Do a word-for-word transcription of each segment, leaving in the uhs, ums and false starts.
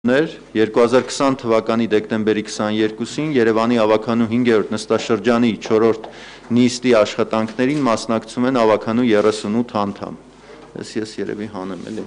երկու հազար քսան թվականի դեկտեմբերի քսաներկուսին Երևանի ավականու հինգերորդ նստաշրջանի չորրորդ նիստի աշխատանքներին մասնակցում են ավականու երեսունութ անդամ։ Ես ես երևի հանեմ էլի։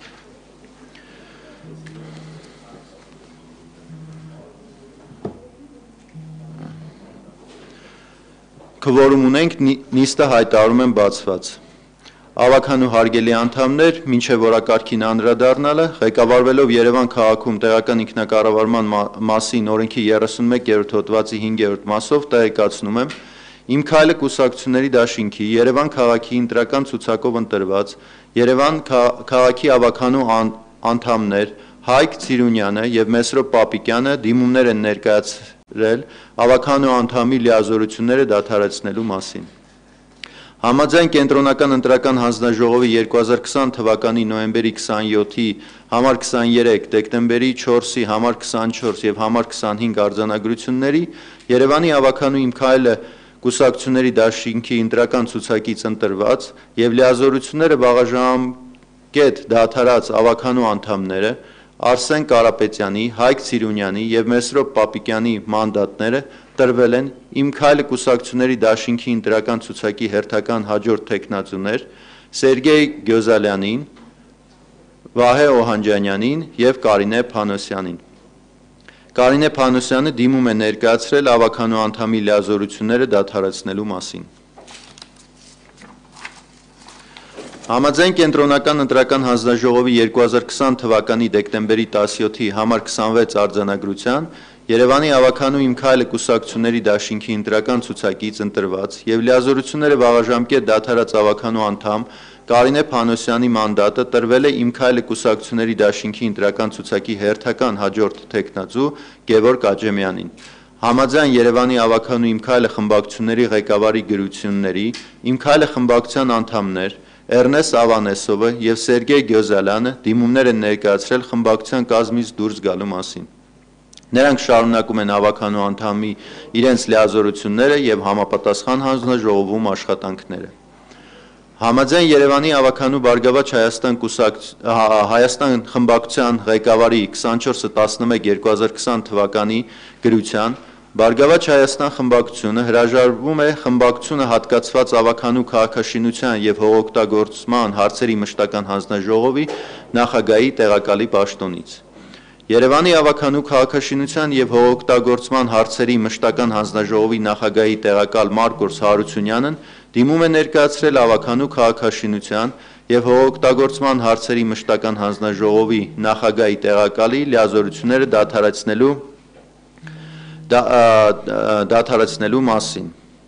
Քվորում ունենք, նիստը հայտարարում եմ բացված։ Ավականու հարգելի անդամներ, մինչև օրակարգին անդրադառնալը, ղեկավարվելով Երևան քաղաքում տեղական ինքնակառավարման մասին օրենքի երեսունմեկերորդ հոդվածի հինգերորդ մասով տեղեկացնում եմ, իմ քայլը կուսակցությունների դաշինքի Երևան քաղաքի ընտրական ցուցակով ընտրված Երևան քաղաքի ավականու անդամներ Հայկ Ցիրունյանը եւ Մեսրոպ Պապիկյանը դիմումներ են ներկայացրել ավականու անդամի լիազորությունները դադարեցնելու մասին։ Համաձայն կենտրոնական ընտրական հանձնաժողովի երկու հազար քսան թվականի նոյեմբերի քսանյոթի, համար քսաներեք, դեկտեմբերի չորսի, համար քսանչորս եւ համար քսանհինգ արձանագրությունների Երևանի ավականու իմ քայլը կուսակցությունների դաշինքի ընտրական ցուցակից ընտրված եւ լիազորությունները բաղաժամկետ դադարած ավականու անդամները Արսեն Կարապետյանի, Հայկ Ցիրունյանի եւ Մեսրոպ Պապիկյանի մանդատները տրվել են իմ քայլը կուսակցությունների դաշինքի ընտրական ցուցակի հերթական հաջորդ թեկնածուներ Սերգեյ Գյոզալյանին, Վահե Օհանջանյանին եւ Կարինե Փանոսյանին։ Կարինե Փանոսյանը դիմում է ներկայացրել ավականու անդամի լիազորությունները դադարեցնելու մասին։ Համաձայն կենտրոնական ընտրական հանձնաժողովի երկու հազար քսան թվականի դեկտեմբերի տասնյոթի, համար քսանվեց արձանագրության Երևանի ավականու իմ քայլը կուսակցությունների դաշինքի ընտրական ցուցակից ընտրված եւ լիազորությունները բաղաժամկետ դադարած ավականու անդամ Կարինե Փանոսյանի մանդատը տրվել է իմ քայլը կուսակցությունների դաշինքի ընտրական ցուցակի հերթական հաջորդ թեկնածու Գևորգ Աջեմյանին։ Համաձայն Երևանի ավականու իմ քայլը խմբակցությունների ղեկավարի գրությունների իմ քայլը խմբակցության անդամներ Էրնեստ Ավանեսովը եւ Սերգեյ Գյոզալյանը դիմումներ են ներկայացրել խմբակցության կազմից դուրս գալու մասին։ Նրանք շարունակում են ավականու անդամի իրենց լիազորությունները եւ համապատասխան հանձնաժողովում աշխատանքները։ Համաձայն Երևանի ավականու Բարգավաճ Հայաստան Հայաստան խմբակցության ղեկավարի քսանչորսը տասնմեկ երկու հազար քսան թվականի գրության Բարգավաճ Հայաստան խմբակցությունը հրաժարվում է խմբակցությունը հատկացված ավականու քաղաքաշինության եւ հողօգտագործման հարցերի մշտական հանձնաժողովի նախագահի տեղակալի պաշտոնից։ Երևանի ավականու քաղաքաշինության եւ հողօգտագործման հարցերի մշտական հանձնաժողովի նախագահի տեղակալ Մարկոս Հարությունյանն դիմում է ներկայացրել ավականու քաղաքաշինության եւ հողօգտագործման հարցերի մշտական հանձնաժողովի նախագահի տեղակալի լիազորությունները դադարեցնելու դադարեցնելու մասին։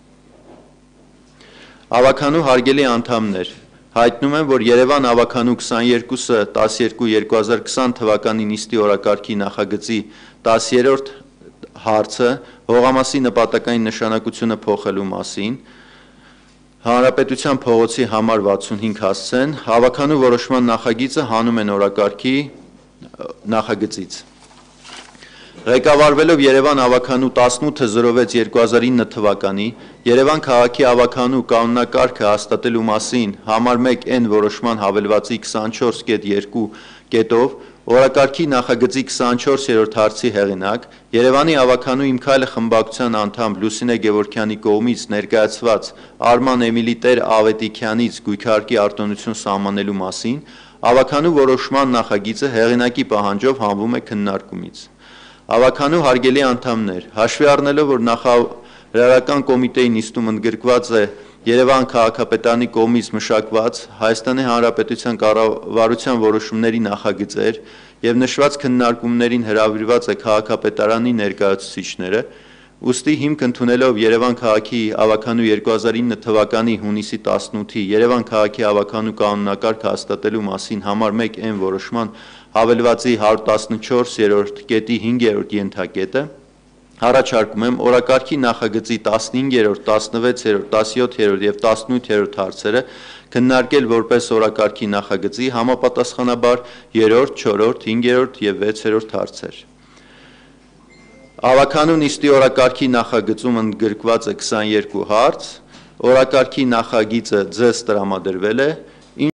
Ավականու հարգելի անդամներ, հայտնում եմ, որ Երևան ավականու քսաներկուսը տասներկու երկու հազար քսան թվականի նիստի օրակարգի նախագծի տասներորդ հարցը հողամասի նպատակային նշանակությունը փոխելու մասին Հանրապետության փողոցի համար վաթսունհինգ հասցեն ավականու որոշման նախագիծը հանում են օրակարգի նախագծից։ Ղեկավարվելով Երևան ավականու տասնութը զրո վեց երկու հազար ինը թվականի Երևան քաղաքի ավականու կանոնակարգը հաստատելու մասին համար մեկ N որոշման հավելվածի քսանչորս կետ երկու կետով օրակարգի նախագծի քսանչորսերորդ հարցի հեղինակ Երևանի ավականու իմ քայլը խմբակցության անդամ Լուսինե Գևորգյանի կողմից ներկայացված Արման Էմիլի Տեր Ավետիքյանից գույքարկի արտոնություն սահմանելու մասին ավականու որոշման նախագիծը հեղինակի պահանջով հանվում է քննարկումից։ Ավականու հարգելի անդամներ, հաշվի առնելով, որ նախարարական կոմիտեի նիստում ընդգրկված է Երևան քաղաքապետարանի կողմից մշակված Հայաստանի Հանրապետության կառավարության որոշումների նախագծեր եւ նշված քննարկումներին հրավիրված է քաղաքապետարանի ներկայացուցիչները, ուստի հիմք ընդունելով Երևան քաղաքի ավականու երկու հազար ինը թվականի հունիսի տասնութի Երևան քաղաքի ավականու կանոնակարգը հաստատելու մասին համար մեկ N որոշման հավելվածի հարյուր տասնչորսերորդ կետի հինգերորդ ենթակետը առաջարկում եմ օրակարգի նախագծի տասնհինգերորդ, տասնվեցերորդ, տասնյոթերորդ եւ տասնութերորդ հարցերը քննարկել որպես օրակարգի նախագծի համապատասխանաբար երրորդ, չորրորդ, հինգերորդ եւ վեցերորդ հարցեր։ Ավականու նիստի օրակարգի նախագծում ընդգրկված է քսաներկու հարց, օրակարգի նախագիծը ձեզ տրամադրվել է